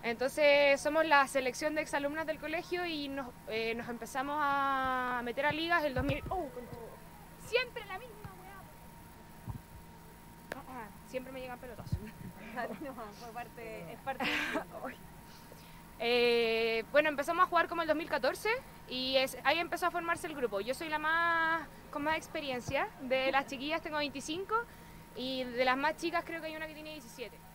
Entonces somos la selección de exalumnas del colegio y nos empezamos a meter a ligas el 2000. Siempre la misma weá. Siempre me llegan pelotazos. Es parte del Bueno, empezamos a jugar como el 2014 y ahí empezó a formarse el grupo. Yo soy la más con más experiencia. De las chiquillas tengo 25 y de las más chicas creo que hay una que tiene 17.